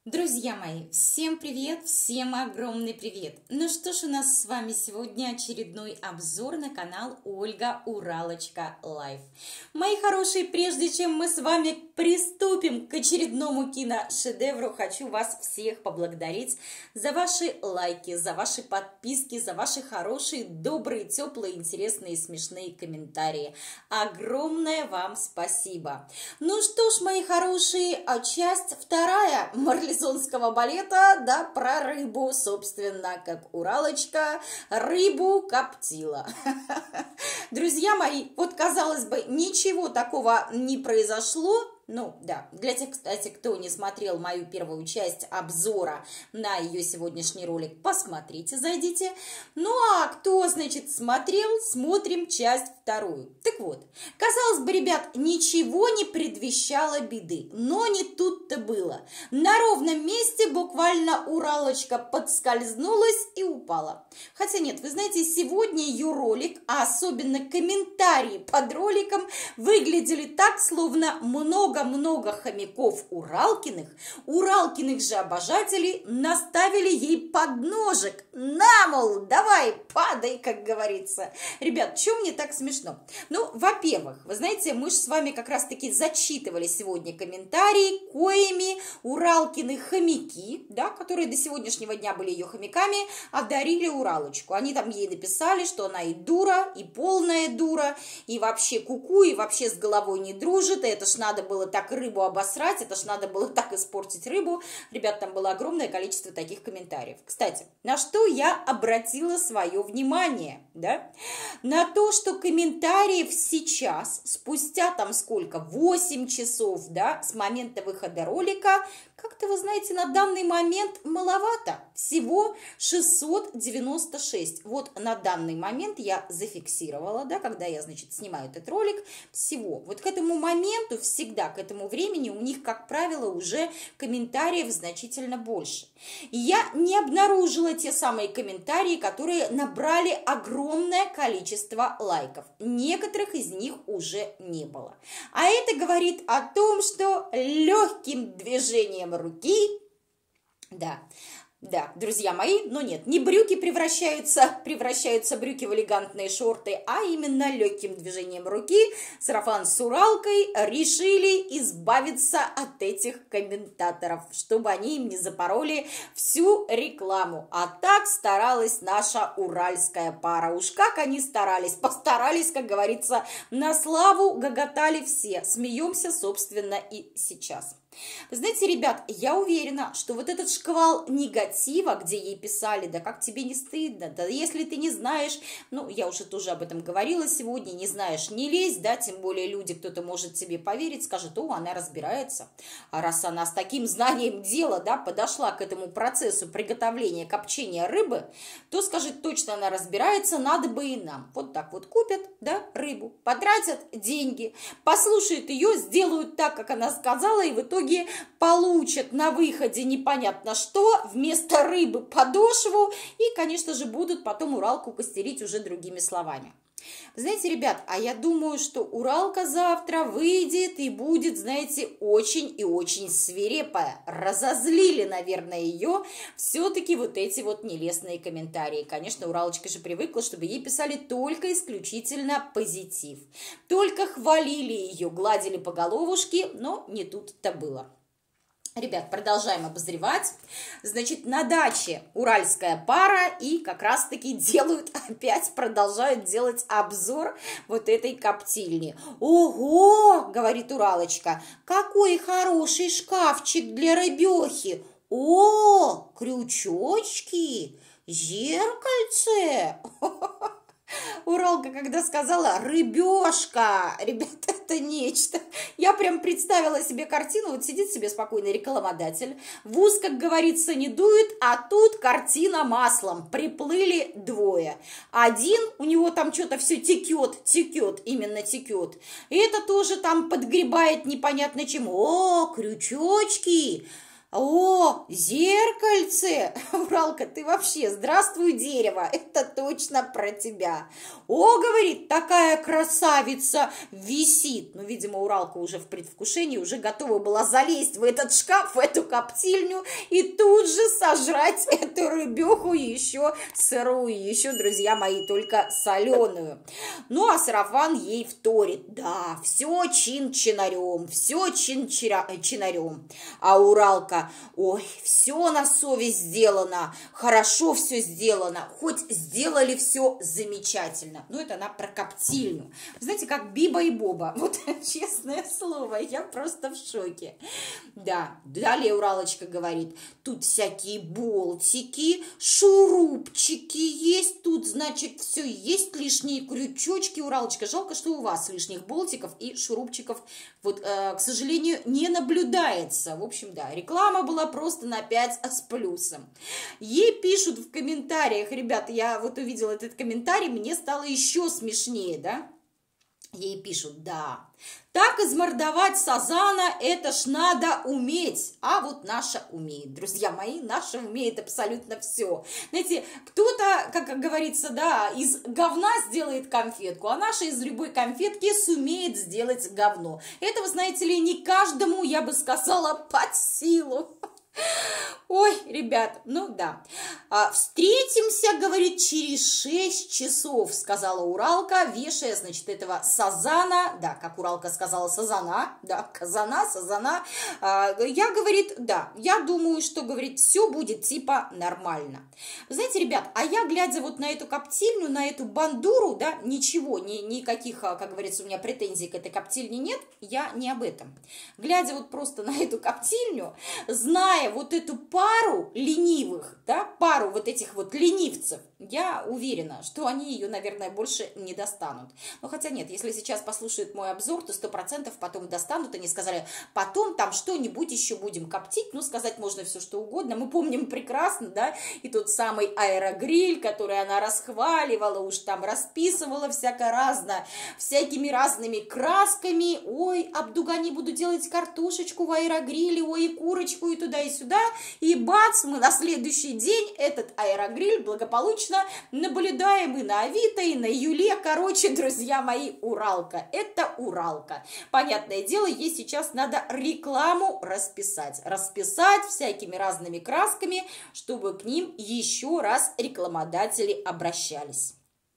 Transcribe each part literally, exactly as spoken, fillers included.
Друзья мои, всем привет, всем огромный привет! Ну что ж, у нас с вами сегодня очередной обзор на канал Ольга Уралочка Лайф. Мои хорошие, прежде чем мы с вами приступим к очередному киношедевру, хочу вас всех поблагодарить за ваши лайки, за ваши подписки, за ваши хорошие, добрые, теплые, интересные, смешные комментарии. Огромное вам спасибо! Ну что ж, мои хорошие, часть вторая марлезонского балета, да, про рыбу, собственно, как Уралочка рыбу коптила. Друзья мои, вот, казалось бы, ничего такого не произошло. Ну, да, для тех, кстати, кто не смотрел мою первую часть обзора на ее сегодняшний ролик, посмотрите, зайдите. Ну, а кто, значит, смотрел, смотрим часть вторую. Так вот, казалось бы, ребят, ничего не предвещало беды, но не тут-то было. На ровном месте буквально Уралочка подскользнулась и упала. Хотя нет, вы знаете, сегодня ее ролик, а особенно комментарии под роликом, выглядели так, словно много много хомяков Уралкиных, Уралкиных же обожателей наставили ей подножек. На, мол, давай, падай, как говорится. Ребят, что мне так смешно? Ну, во-первых, вы знаете, мы же с вами как раз-таки зачитывали сегодня комментарии, коими Уралкины хомяки, да, которые до сегодняшнего дня были ее хомяками, одарили Уралочку. Они там ей написали, что она и дура, и полная дура, и вообще куку, и вообще с головой не дружит, и это ж надо было так рыбу обосрать, это ж надо было так испортить рыбу. Ребят, там было огромное количество таких комментариев. Кстати, на что я обратила свое внимание, да? На то, что комментариев сейчас, спустя там сколько, восемь часов, да, с момента выхода ролика, как-то, вы знаете, на данный момент маловато. Всего шестьсот девяносто шесть. Вот на данный момент я зафиксировала, да, когда я, значит, снимаю этот ролик, всего. Вот к этому моменту, всегда к этому времени у них, как правило, уже комментариев значительно больше. И я не обнаружила те самые комментарии, которые набрали огромное количество лайков. Некоторых из них уже не было. А это говорит о том, что легким движением руки, да, да, друзья мои, но нет, не брюки превращаются, превращаются брюки в элегантные шорты, а именно легким движением руки сарафан с Уралкой решили избавиться от этих комментаторов, чтобы они им не запороли всю рекламу. А так старалась наша уральская пара. Уж как они старались, постарались, как говорится, на славу, гоготали все. Смеемся, собственно, и сейчас. Вы знаете, ребят, я уверена, что вот этот шквал негатива, где ей писали, да как тебе не стыдно, да если ты не знаешь, ну, я уже тоже об этом говорила сегодня, не знаешь, не лезь, да, тем более люди, кто-то может тебе поверить, скажет, о, она разбирается, а раз она с таким знанием дела, да, подошла к этому процессу приготовления, копчения рыбы, то, скажет, точно она разбирается, надо бы и нам. Вот так вот купят, да, рыбу, потратят деньги, послушают ее, сделают так, как она сказала, и в итоге получат на выходе непонятно что, вместо рыбы подошву, и, конечно же, будут потом Уралку костерить уже другими словами. Вы знаете, ребят, а я думаю, что Уралка завтра выйдет и будет, знаете, очень и очень свирепая. Разозлили, наверное, ее все-таки вот эти вот нелестные комментарии. Конечно, Уралочка же привыкла, чтобы ей писали только исключительно позитив. Только хвалили ее, гладили по головушке, но не тут-то было. Ребят, продолжаем обозревать. Значит, на даче уральская пара и как раз-таки делают, опять продолжают делать обзор вот этой коптильни. Ого, говорит Уралочка, какой хороший шкафчик для рыбехи. О, крючочки, зеркальце. Уралка, когда сказала «рыбешка», ребята, это нечто. Я прям представила себе картину, вот сидит себе спокойный рекламодатель, в ус, как говорится, не дует, а тут картина маслом, приплыли двое. Один, у него там что-то все текет, текет, именно текет. И это тоже там подгребает непонятно чем. О, крючочки! О, зеркальце! Уралка, ты вообще, здравствуй, дерево, это точно про тебя. О, говорит, такая красавица висит. Ну, видимо, Уралка уже в предвкушении, уже готова была залезть в этот шкаф, в эту коптильню и тут же сожрать эту рыбеху еще сырую, еще, друзья мои, только соленую. Ну, а сарафан ей вторит. Да, все чин-чинарем, все чин-чинарем. А Уралка: ой, все на совесть сделано, хорошо все сделано, хоть сделали все замечательно. Ну, это она про коптильню. Знаете, как Биба и Боба. Вот честное слово, я просто в шоке. Да, далее Уралочка говорит: тут всякие болтики, шурупчики есть, тут, значит, все есть, лишние крючочки. Уралочка, жалко, что у вас лишних болтиков и шурупчиков, вот, э, к сожалению, не наблюдается. В общем, да, реклама была просто на пять с плюсом. Ей пишут в комментариях, ребята, я вот увидела этот комментарий, мне стало еще смешнее, да? Ей пишут: да, так измордовать сазана, это ж надо уметь. А вот наша умеет, друзья мои, наша умеет абсолютно все. Знаете, кто-то, как говорится, да, из говна сделает конфетку, а наша из любой конфетки сумеет сделать говно. Это, вы знаете ли, не каждому, я бы сказала, под силу. Ой, ребят, ну да. А, встретимся, говорит, через шесть часов, сказала Уралка, вешая, значит, этого сазана, да, как Уралка сказала, сазана, да, казана, сазана. А, я, говорит, да, я думаю, что, говорит, все будет типа нормально. Вы знаете, ребят, а я, глядя вот на эту коптильню, на эту бандуру, да, ничего, ни, никаких, как говорится, у меня претензий к этой коптильне нет, я не об этом. Глядя вот просто на эту коптильню, зная вот эту пару ленивых, да, пару вот этих вот ленивцев, я уверена, что они ее, наверное, больше не достанут. Но хотя нет, если сейчас послушают мой обзор, то сто процентов потом достанут. Они сказали: потом там что-нибудь еще будем коптить. Ну, сказать можно все, что угодно. Мы помним прекрасно, да, и тот самый аэрогриль, который она расхваливала, уж там расписывала всяко разно, всякими разными красками. Ой, Абдугани, буду делать картошечку в аэрогриле, ой, и курочку, и туда, и сюда. И бац, мы на следующий день этот аэрогриль благополучно наблюдаем и на Авито, и на Юле. Короче, друзья мои, Уралка. Это Уралка. Понятное дело, ей сейчас надо рекламу расписать. Расписать всякими разными красками, чтобы к ним еще раз рекламодатели обращались.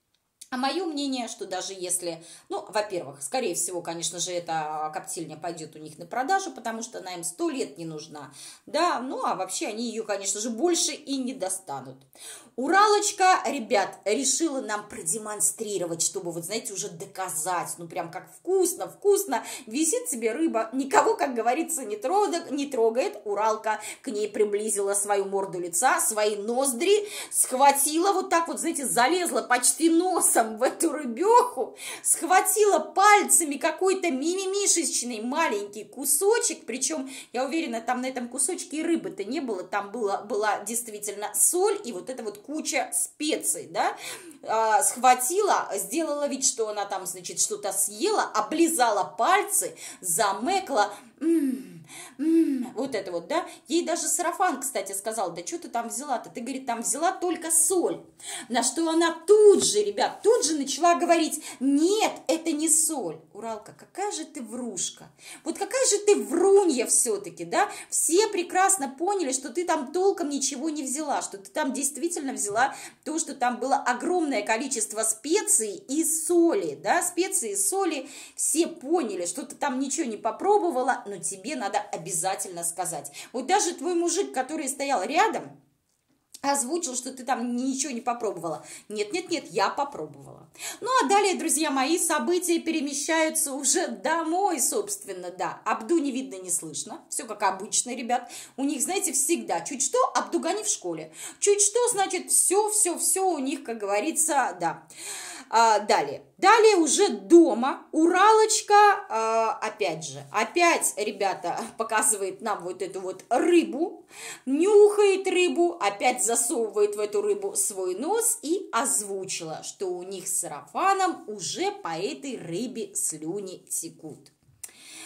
А мое мнение, что даже если, ну, во-первых, скорее всего, конечно же, эта коптильня пойдет у них на продажу, потому что она им сто лет не нужна, да, ну, а вообще они ее, конечно же, больше и не достанут. Уралочка, ребят, решила нам продемонстрировать, чтобы, вот знаете, уже доказать, ну, прям как вкусно, вкусно, висит себе рыба, никого, как говорится, не трогает, не трогает. Уралка к ней приблизила свою морду лица, свои ноздри, схватила вот так вот, знаете, залезла почти носом в эту рыбеху, схватила пальцами какой-то мимимишечный маленький кусочек, причем, я уверена, там на этом кусочке и рыбы-то не было, там была, была действительно соль и вот эта вот куча специй, да, а, схватила, сделала вид, что она там, значит, что-то съела, облизала пальцы, замекла, м-м, м-м, вот это вот, да, ей даже сарафан, кстати, сказал: да что ты там взяла-то, ты, говорит, там взяла только соль, на что она тут же, ребят, тут же начала говорить: нет, это не соль. Уралка, какая же ты врушка, вот какая же ты врунья все-таки, да, все прекрасно поняли, что ты там толком ничего не взяла, что ты там действительно взяла то, что там было огромное количество специй и соли, да, специи и соли, все поняли, что ты там ничего не попробовала, но тебе надо обязательно сказать. Вот даже твой мужик, который стоял рядом, озвучил, что ты там ничего не попробовала. Нет, нет, нет, я попробовала. Ну, а далее, друзья мои, события перемещаются уже домой, собственно, да. Абду не видно, не слышно. Все как обычно, ребят. У них, знаете, всегда чуть что, Абдугани в школе. Чуть что, значит, все, все, все у них, как говорится, да. А, далее. Далее уже дома Уралочка, а, опять же, опять, ребята, показывает нам вот эту вот рыбу, нюхает рыбу, опять засовывает в эту рыбу свой нос и озвучила, что у них с сарафаном уже по этой рыбе слюни текут.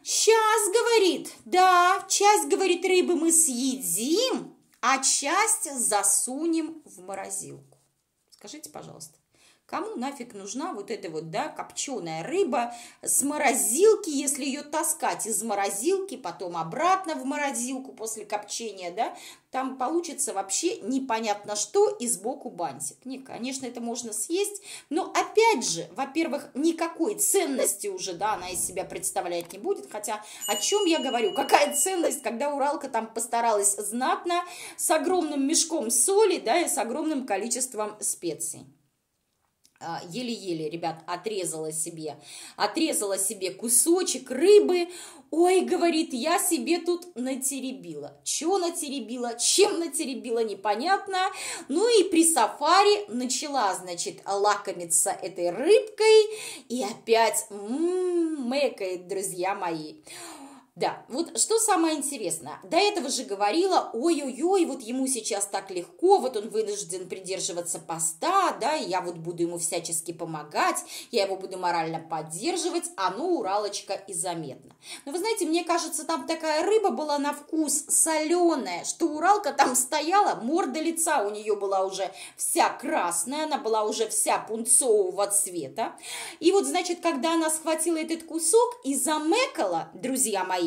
Сейчас, говорит, да, часть, говорит, рыбы мы съедим, а часть засунем в морозилку. Скажите, пожалуйста, кому нафиг нужна вот эта вот, да, копченая рыба с морозилки, если ее таскать из морозилки, потом обратно в морозилку после копчения, да, там получится вообще непонятно что и сбоку бантик. Не, конечно, это можно съесть, но опять же, во-первых, никакой ценности уже, да, она из себя представлять не будет, хотя о чем я говорю, какая ценность, когда Уралка там постаралась знатно, с огромным мешком соли, да, и с огромным количеством специй. Еле-еле, ребят, отрезала себе, отрезала себе кусочек рыбы. Ой, говорит, я себе тут натеребила. Чего натеребила, чем натеребила, непонятно. Ну и при сафари начала, значит, лакомиться этой рыбкой. И опять м-м, мэкает, друзья мои. Да, вот что самое интересное, до этого же говорила, ой-ой-ой, вот ему сейчас так легко, вот он вынужден придерживаться поста, да, и я вот буду ему всячески помогать, я его буду морально поддерживать, а ну, Уралочка, и заметно. Но вы знаете, мне кажется, там такая рыба была на вкус соленая, что Уралка там стояла, морда лица у нее была уже вся красная, она была уже вся пунцового цвета, и вот, значит, когда она схватила этот кусок и замекала, друзья мои,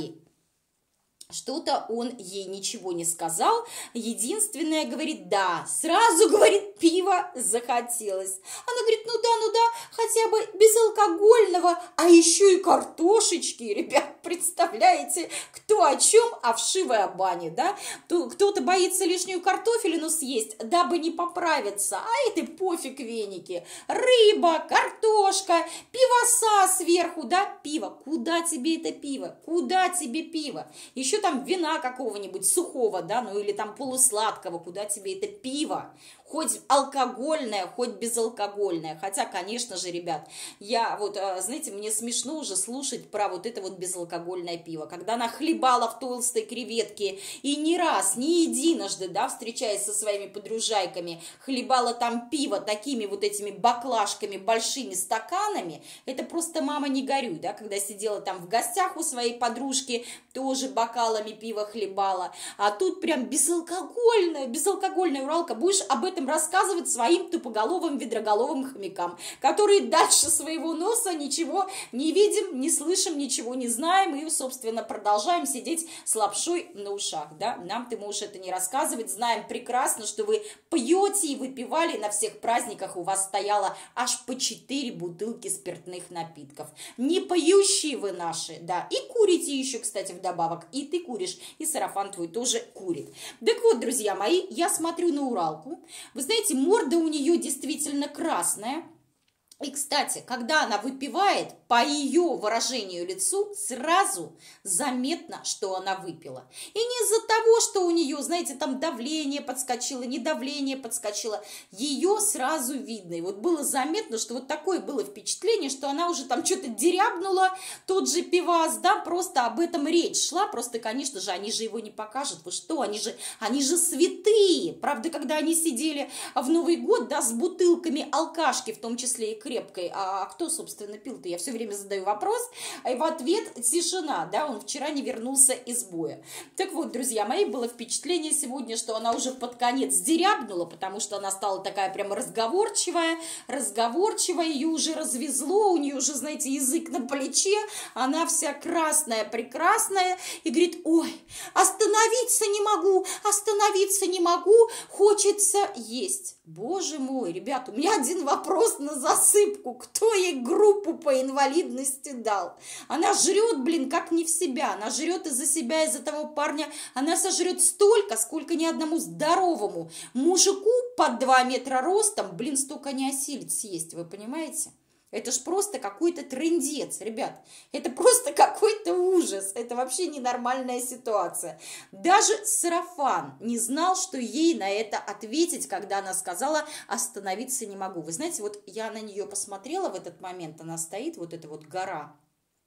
что-то он ей ничего не сказал. Единственное, говорит, да, сразу, говорит, пиво захотелось. Она говорит, ну да, ну да, хотя бы безалкогольного, а еще и картошечки, ребят, представляете, кто о чем, а вшивая баня, да? Кто-то боится лишнюю картофелину съесть, дабы не поправиться, а это пофиг веники. Рыба, картошка, пивоса сверху, да, пиво. Куда тебе это пиво? Куда тебе пиво? Еще там вина какого-нибудь сухого, да, ну или там полусладкого, куда тебе это пиво? Хоть алкогольное, хоть безалкогольное. Хотя, конечно же, ребят, я вот, знаете, мне смешно уже слушать про вот это вот безалкогольное пиво. Когда она хлебала в толстой креветке и не раз, не единожды, да, встречаясь со своими подружайками, хлебала там пиво такими вот этими баклажками, большими стаканами, это просто мама не горюй, да, когда сидела там в гостях у своей подружки, тоже бокалами пива хлебала. А тут прям безалкогольная, безалкогольная Уралка. Будешь об этом рассказывать своим тупоголовым, ведроголовым хомякам, которые дальше своего носа ничего не видим, не слышим, ничего не знаем и, собственно, продолжаем сидеть с лапшой на ушах, да. Нам ты можешь это не рассказывать, знаем прекрасно, что вы пьете и выпивали на всех праздниках, у вас стояло аж по четыре бутылки спиртных напитков. Не пьющие вы наши, да, и курите еще, кстати, вдобавок, и ты куришь, и сарафан твой тоже курит. Так вот, друзья мои, я смотрю на Уралку. Вы знаете, морда у нее действительно красная. И, кстати, когда она выпивает, по ее выражению лицу сразу заметно, что она выпила. И не из-за того, что у нее, знаете, там давление подскочило, не давление подскочило. Ее сразу видно. И вот было заметно, что вот такое было впечатление, что она уже там что-то дерябнула, тот же пивас, да, просто об этом речь шла. Просто, конечно же, они же его не покажут. Вы что, они же, они же святые. Правда, когда они сидели в Новый год, да, с бутылками алкашки, в том числе и крепкой, а кто, собственно, пил-то? Я все время задаю вопрос, и в ответ тишина, да, он вчера не вернулся из боя. Так вот, друзья мои, было впечатление сегодня, что она уже под конец дерябнула, потому что она стала такая прямо разговорчивая, разговорчивая, ее уже развезло, у нее уже, знаете, язык на плече, она вся красная, прекрасная, и говорит, ой, остановиться не могу, остановиться не могу, хочется есть. Боже мой, ребят, у меня один вопрос на засыпку. Кто ей группу по инвалидности дал? Она жрет, блин, как не в себя. Она жрет из-за себя, из-за того парня. Она сожрет столько, сколько ни одному здоровому мужику под два метра ростом, блин, столько не осилит съесть. Вы понимаете? Это ж просто какой-то трындец, ребят. Это просто какой-то ужас. Это вообще ненормальная ситуация. Даже сарафан не знал, что ей на это ответить, когда она сказала «остановиться не могу». Вы знаете, вот я на нее посмотрела в этот момент, она стоит, вот эта вот гора.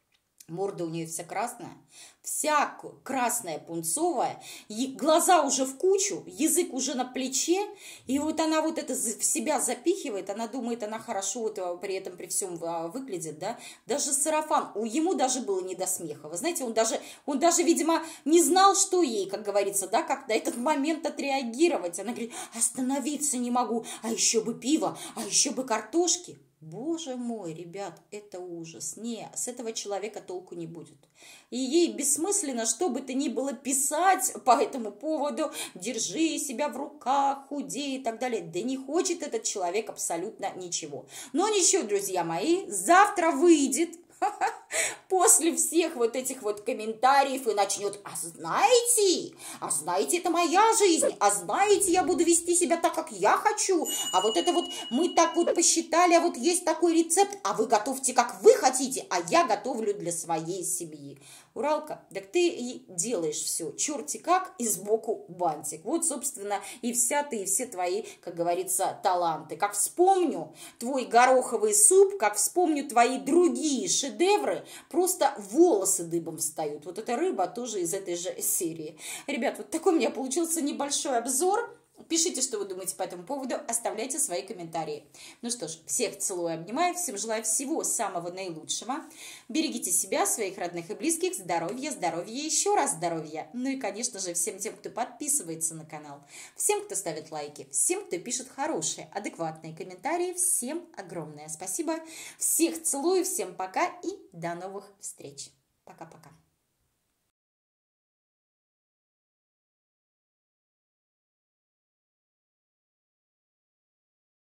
Морда у нее вся красная, вся красная, пунцовая, глаза уже в кучу, язык уже на плече, и вот она вот это в себя запихивает, она думает, она хорошо вот при этом, при всем выглядит, да, даже сарафан, ему даже было не до смеха, вы знаете, он даже, он даже, видимо, не знал, что ей, как говорится, да, как на этот момент отреагировать, она говорит, остановиться не могу, а еще бы пиво, а еще бы картошки. Боже мой, ребят, это ужас. Не, с этого человека толку не будет. И ей бессмысленно, что бы то ни было, писать по этому поводу, держи себя в руках, худей и так далее. Да не хочет этот человек абсолютно ничего. Но ничего, друзья мои, завтра выйдет после всех вот этих вот комментариев и начнет, а знаете, а знаете, это моя жизнь, а знаете, я буду вести себя так, как я хочу, а вот это вот мы так вот посчитали, а вот есть такой рецепт, а вы готовьте, как вы хотите, а я готовлю для своей семьи. Уралка, так ты и делаешь все, черти как, и сбоку бантик. Вот, собственно, и вся ты, и все твои, как говорится, таланты. Как вспомню твой гороховый суп, как вспомню твои другие шедевры, просто волосы дыбом встают. Вот эта рыба тоже из этой же серии. Ребят, вот такой у меня получился небольшой обзор. Пишите, что вы думаете по этому поводу, оставляйте свои комментарии. Ну что ж, всех целую, обнимаю, всем желаю всего самого наилучшего. Берегите себя, своих родных и близких, здоровья, здоровья, еще раз здоровья. Ну и, конечно же, всем тем, кто подписывается на канал, всем, кто ставит лайки, всем, кто пишет хорошие, адекватные комментарии, всем огромное спасибо. Всех целую, всем пока и до новых встреч. Пока-пока.